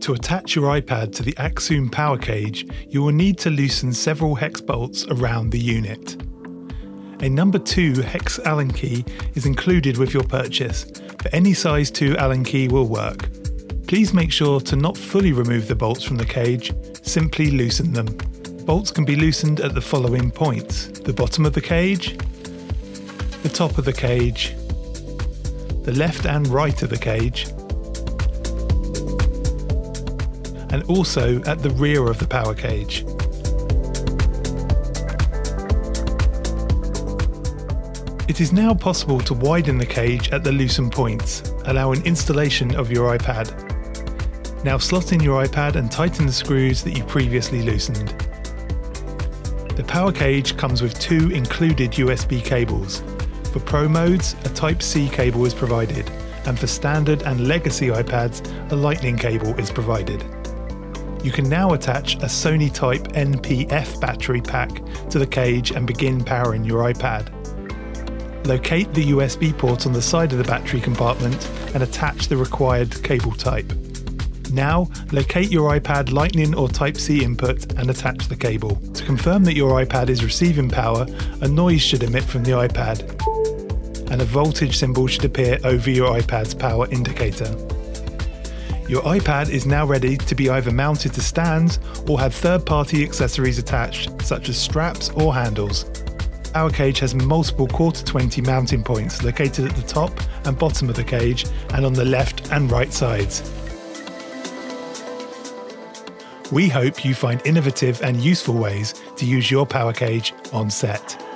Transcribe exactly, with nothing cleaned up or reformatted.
To attach your iPad to the Axum power cage, you will need to loosen several hex bolts around the unit. A number two hex Allen key is included with your purchase, but any size two Allen key will work. Please make sure to not fully remove the bolts from the cage, simply loosen them. Bolts can be loosened at the following points: the bottom of the cage, the top of the cage, the left and right of the cage, and also at the rear of the power cage. It is now possible to widen the cage at the loosened points, allowing installation of your iPad. Now slot in your iPad and tighten the screws that you previously loosened. The power cage comes with two included U S B cables. For Pro modes, a Type C cable is provided, and for standard and legacy iPads, a Lightning cable is provided. You can now attach a Sony Type N P F battery pack to the cage and begin powering your iPad. Locate the U S B port on the side of the battery compartment and attach the required cable type. Now, locate your iPad Lightning or Type C input and attach the cable. To confirm that your iPad is receiving power, a noise should emit from the iPad, and a voltage symbol should appear over your iPad's power indicator. Your iPad is now ready to be either mounted to stands or have third-party accessories attached, such as straps or handles. The power cage has multiple quarter twenty mounting points located at the top and bottom of the cage and on the left and right sides. We hope you find innovative and useful ways to use your power cage on set.